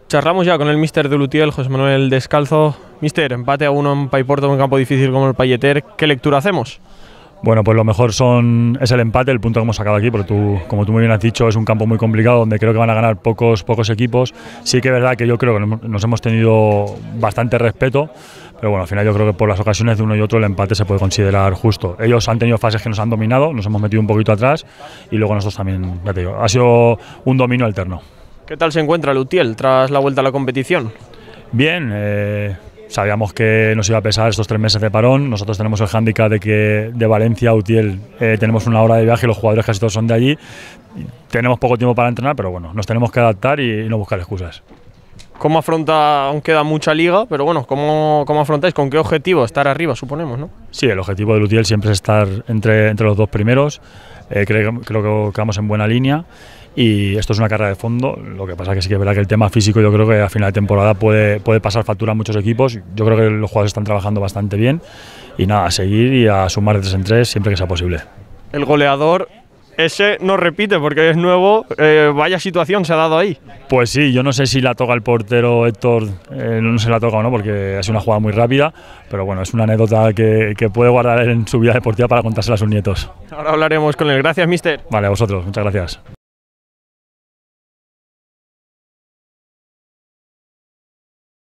Charlamos ya con el míster de Lutiel, José Manuel Descalzo. Míster, empate a 1 en Paiporto, en un campo difícil como el Pelleter. ¿Qué lectura hacemos? Bueno, pues lo mejor es el empate, el punto que hemos sacado aquí, porque como tú muy bien has dicho, es un campo muy complicado donde creo que van a ganar pocos equipos. Sí que es verdad que yo creo que nos hemos tenido bastante respeto, pero bueno, al final yo creo que por las ocasiones de uno y otro el empate se puede considerar justo. Ellos han tenido fases que nos han dominado, nos hemos metido un poquito atrás y luego nosotros también, ya te digo, ha sido un dominio alterno. ¿Qué tal se encuentra Lutiel tras la vuelta a la competición? Bien, sabíamos que nos iba a pesar estos 3 meses de parón. Nosotros tenemos el hándicap de que de Valencia a Utiel tenemos 1 hora de viaje y los jugadores casi todos son de allí. Tenemos poco tiempo para entrenar, pero bueno, nos tenemos que adaptar y no buscar excusas. ¿Cómo afronta, aún queda mucha liga, pero bueno, ¿cómo afrontáis? ¿Con qué objetivo? Estar arriba, suponemos, ¿no? Sí, el objetivo de Lutiel siempre es estar entre los 2 primeros. Creo que vamos en buena línea. Y esto es una carrera de fondo, lo que pasa es que sí que es verdad que el tema físico yo creo que a final de temporada puede pasar factura a muchos equipos. Yo creo que los jugadores están trabajando bastante bien y nada, a seguir y a sumar de 3 en 3 siempre que sea posible. El goleador, ese no repite porque es nuevo, vaya situación se ha dado ahí. Pues sí, yo no sé si la toca el portero Héctor, no se la toca o no porque ha sido una jugada muy rápida, pero bueno, es una anécdota que puede guardar en su vida deportiva para contársela a sus nietos. Ahora hablaremos con él. Gracias, míster. Vale, a vosotros, muchas gracias.